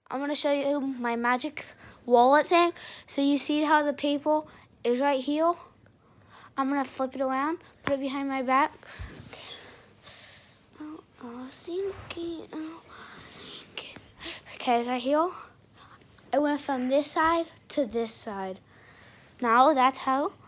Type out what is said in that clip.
I'm gonna show you my magic wallet thing. So you see how the paper is right here? I'm gonna flip it around, put it behind my back. Okay, right here. I went from this side to this side. Now that's how